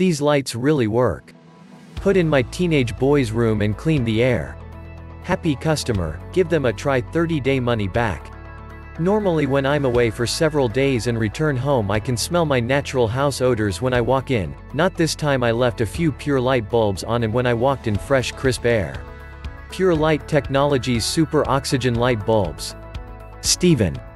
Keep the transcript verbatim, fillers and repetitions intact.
These lights really work. Put in my teenage boy's room and clean the air. Happy customer, give them a try, thirty day money back. Normally when I'm away for several days and return home I can smell my natural house odors when I walk in. Not this time. I left a few Pure Light bulbs on and when I walked in fresh crisp air. Pure Light Technologies Super Oxygen Light Bulbs. Steven.